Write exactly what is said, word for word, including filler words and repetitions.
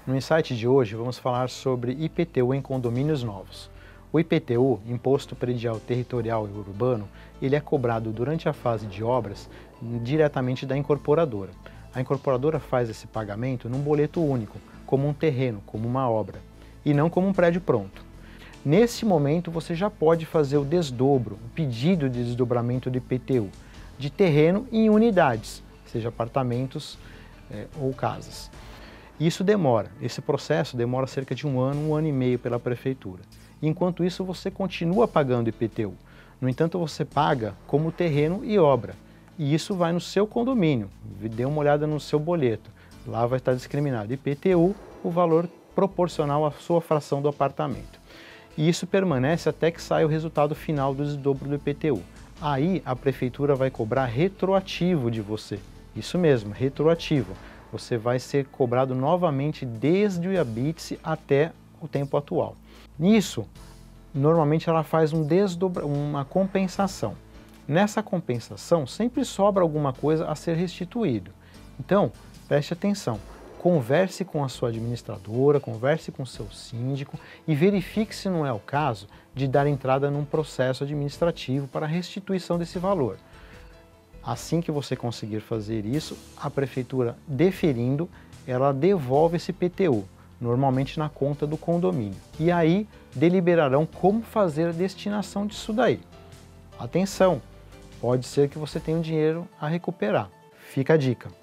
No insight de hoje vamos falar sobre I P T U em condomínios novos. O I P T U, Imposto Predial Territorial e Urbano, ele é cobrado durante a fase de obras diretamente da incorporadora. A incorporadora faz esse pagamento num boleto único, como um terreno, como uma obra, e não como um prédio pronto. Nesse momento você já pode fazer o desdobro, o pedido de desdobramento do I P T U, de terreno em unidades, seja apartamentos é, ou casas. Isso demora, esse processo demora cerca de um ano, um ano e meio pela prefeitura. Enquanto isso, você continua pagando I P T U. No entanto, você paga como terreno e obra. E isso vai no seu condomínio. Dê uma olhada no seu boleto. Lá vai estar discriminado I P T U, o valor proporcional à sua fração do apartamento. E isso permanece até que saia o resultado final do desdobro do I P T U. Aí, a prefeitura vai cobrar retroativo de você. Isso mesmo, retroativo. Você vai ser cobrado novamente desde o habite-se até o tempo atual. Nisso, normalmente ela faz um desdobra, uma compensação. Nessa compensação, sempre sobra alguma coisa a ser restituído. Então, preste atenção, converse com a sua administradora, converse com o seu síndico e verifique se não é o caso de dar entrada num processo administrativo para a restituição desse valor. Assim que você conseguir fazer isso, a prefeitura, deferindo, ela devolve esse I P T U, normalmente na conta do condomínio. E aí, deliberarão como fazer a destinação disso daí. Atenção, pode ser que você tenha um dinheiro a recuperar. Fica a dica.